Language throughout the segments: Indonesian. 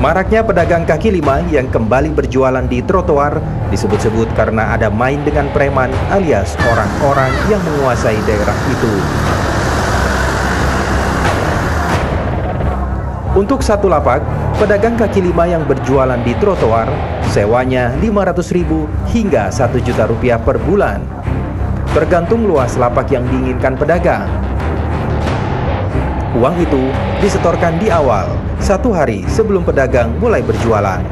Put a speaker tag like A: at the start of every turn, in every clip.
A: Maraknya pedagang kaki lima yang kembali berjualan di trotoar disebut-sebut karena ada main dengan preman alias orang-orang yang menguasai daerah itu. Untuk satu lapak, pedagang kaki lima yang berjualan di trotoar sewanya 500.000 hingga 1 juta rupiah per bulan. Tergantung luas lapak yang diinginkan pedagang. Uang itu disetorkan di awal, 1 hari sebelum pedagang mulai berjualan.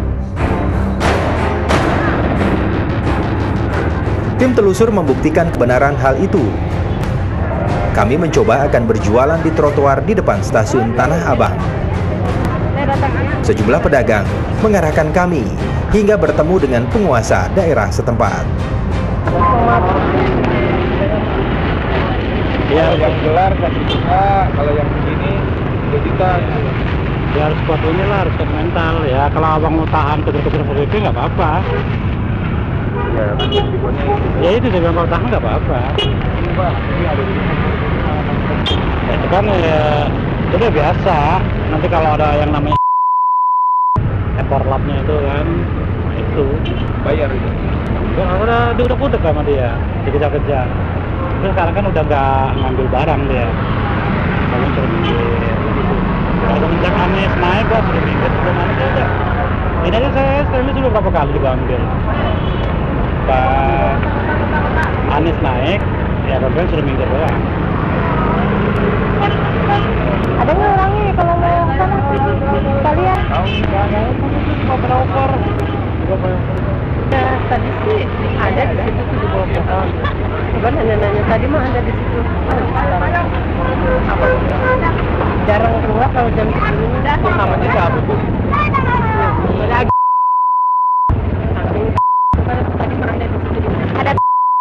A: Tim telusur membuktikan kebenaran hal itu. Kami mencoba akan berjualan di trotoar di depan stasiun Tanah Abang. Sejumlah pedagang mengarahkan kami hingga bertemu dengan penguasa daerah setempat.
B: Ya, yang gelar 1 juta, kalau yang begini 2 juta.
C: Ya harus kuat ini lah, harus kuat mental ya. Kalau abang mau tahan kejar-kejar itu nggak apa-apa.
B: Ya, kan resikonya itu.
C: Ya itu dia bilang kalau tahan nggak apa-apa.
B: Ini Pak, ini ada di
C: Ya, itu kan ya, itu udah biasa. Nanti kalau ada yang namanya ekor lapnya itu kan, nah itu
B: bayar itu.
C: ya udah diudak-udak sama dia, dikejar-kejar. Terus sekarang kan udah nggak ngambil barang dia, kamu suruh minggir gitu. Kalau semenjak Anies naik gua suruh minggir, sebelum Anies udah. Ini aja saya sekali sudah berapa kali juga ambil. Pas Anies naik, ya kan suruh minggir doang.
D: Ada nggak orangnya kalau mau ke sana? Kalian?
C: Tahu nggak ada itu oper-oper.
D: Nah, tadi sih ada di situ tuh di bawah pohon. Coba nanya-nanya tadi mah ada di situ. Apa? Jarang keluar kalau jam segini.
C: Namanya siapa tuh?
D: Lagi. Tadi mah ada di situ. Ada.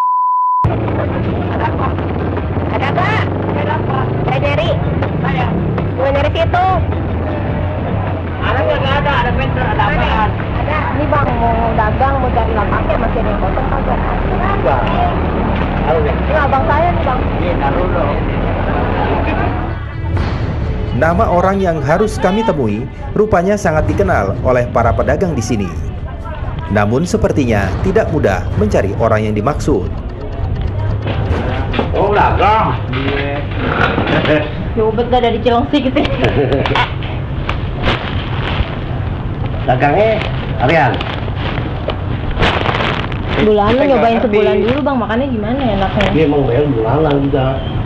D: Ada Pak. Ada Pak. Saya nyari. Gue nyari situ.
C: Ada penter, ada apaan?
D: Ada. Ini bang mau dagang, mau cari lapaknya masih ada yang kosong kagak?
C: Enggak.
D: Ini abang saya nih bang.
C: Ini taruh dulu.
A: Nama orang yang harus kami temui rupanya sangat dikenal oleh para pedagang di sini. Namun sepertinya tidak mudah mencari orang yang dimaksud.
C: Oh, dagang.
D: Yobet gak dari Cilengsi gitu.
C: Dagangnya Arian.
D: Bulanan nyobain sebulan dulu bang, makannya gimana enaknya?
C: Dia emang bayar bulanan juga.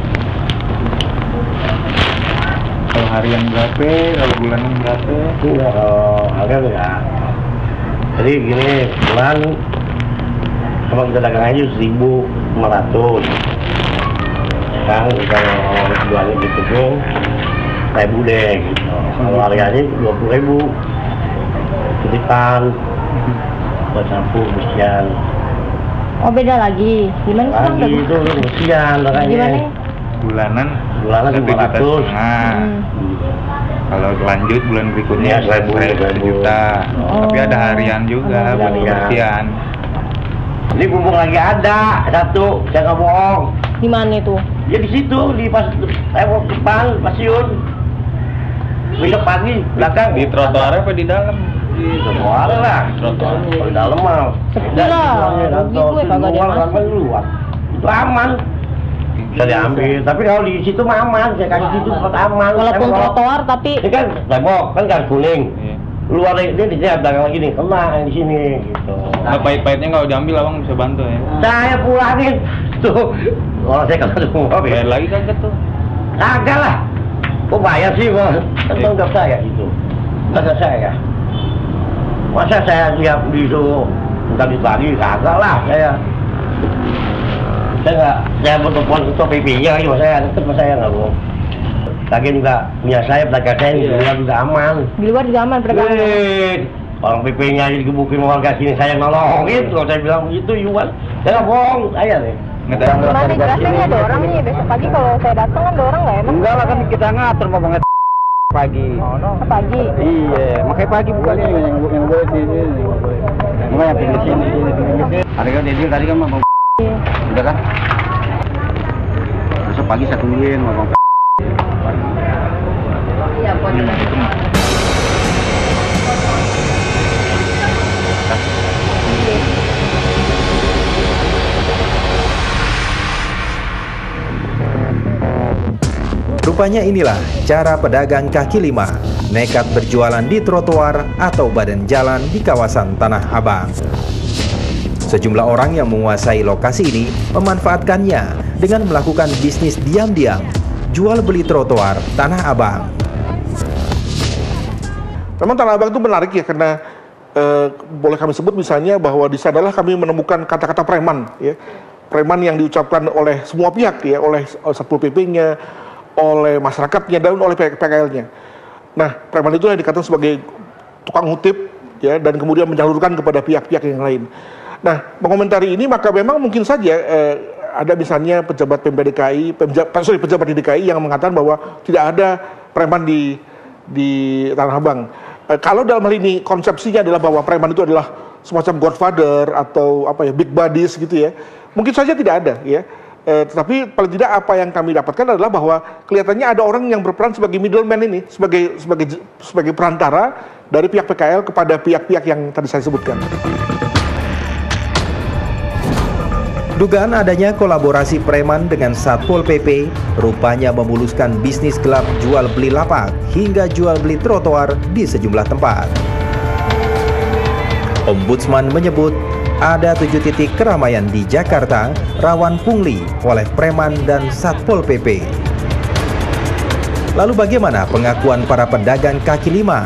B: Kalau harian berapa, kalau bulanan berapa?
C: Iya, kalau harian ya. Jadi gini, bulan kalau kita dagang aja 1.500. Kan kalau jualnya gitu pun 1.000 deh gitu. Kalau harganya 20.000. Titipan buat sapu bersihan.
D: Oh beda lagi, gimana sih bang?
C: Lagi itu bersihan makanya.
D: Gimana?
B: Bulanan
C: 1,5 juta.
B: Kalau lanjut bulan berikutnya 1 juta. Tapi ada harian juga buat kebersihan.
C: Ini pupuk lagi ada satu, saya nggak bohong.
D: Di mana itu?
C: Ya di situ di pas lewat depan stasiun. Besok pagi belakang
B: Di trotoar apa di dalam?
C: di trotoar lah.
B: Trotoar.
C: Kalau di dalam mah
D: Sepi lah, rugi gue kagak ada yang masuk.
C: luar. Itu aman. Bisa diambil, tapi kalau di situ mah aman, saya kasih situ buat aman.
D: Walaupun trotoar tapi
C: ini kan tembok, kan garis kuning.
B: Iya.
C: Luar ini di sini dagang lagi nih, kena yang di sini gitu.
B: Nah, pahit-pahitnya kalau diambil abang bisa bantu ya.
C: Saya pulangin tuh. Orang saya kalau semua
B: Bayar lagi kagak tuh?
C: kagak lah. Kok bayar sih, Bang? Kan tanggung jawab saya itu. Kagak saya. Masa saya tiap disuruh minta ditagi, kagak lah saya. Saya bertelepon ke PP-nya, saya tetap saya nggak bohong. Lagi juga punya saya, pedagang saya di luar juga aman.
D: di luar juga aman pedagang.
C: Orang PP-nya aja digebukin warga sini, saya nolongin. Kalau saya bilang begitu, Yuan, saya nggak bohong, saya nih.
D: Gimana jelasnya ada orang nih, besok pagi kalau saya datang kan ada orang nggak enak?
C: Enggak lah, kan kita ngatur mau banget pagi.
D: Ke pagi.
C: Iya, makanya pagi bukan ini yang gue di sini. Makanya di sini. Tadi kan dia tadi kan mau udah kan? Besok pagi saya tungguin mau
D: Iya,
A: Rupanya inilah cara pedagang kaki lima nekat berjualan di trotoar atau badan jalan di kawasan Tanah Abang. Sejumlah orang yang menguasai lokasi ini memanfaatkannya dengan melakukan bisnis diam-diam, jual beli trotoar Tanah Abang.
E: Memang Tanah Abang itu menarik ya, karena boleh kami sebut misalnya bahwa di sanalah kami menemukan kata-kata preman, ya. Preman yang diucapkan oleh semua pihak, ya, oleh Satpol PP-nya, oleh masyarakatnya, dan oleh PKL-nya. Nah, preman itu yang dikatakan sebagai tukang ngutip, ya, dan kemudian menyalurkan kepada pihak-pihak yang lain. Nah, mengomentari ini maka memang mungkin saja ada misalnya pejabat PMDKI, pejabat di DKI yang mengatakan bahwa tidak ada preman di Tanah Abang. Kalau dalam hal ini konsepsinya adalah bahwa preman itu adalah semacam godfather atau apa ya, big buddies gitu ya, mungkin saja tidak ada ya. Tetapi paling tidak apa yang kami dapatkan adalah bahwa kelihatannya ada orang yang berperan sebagai middleman ini, sebagai perantara dari pihak PKL kepada pihak-pihak yang tadi saya sebutkan.
A: Dugaan adanya kolaborasi preman dengan Satpol PP rupanya memuluskan bisnis gelap jual beli lapak hingga jual beli trotoar di sejumlah tempat. Ombudsman menyebut ada 7 titik keramaian di Jakarta rawan pungli oleh preman dan Satpol PP. Lalu bagaimana pengakuan para pedagang kaki lima?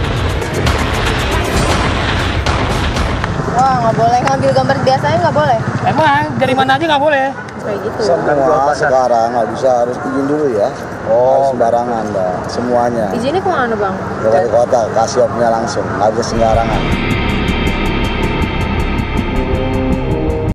F: Wah, nggak boleh ngambil gambar biasanya, nggak boleh.
C: Emang dari mana aja nggak boleh?
F: Kayak gitu.
G: Semua sekarang nggak bisa, harus izin dulu ya. Harus sembarangan dah, semuanya.
F: Izinnya kemana, Bang?
G: Dari kota, kasih opnya langsung, nggak bisa sembarangan.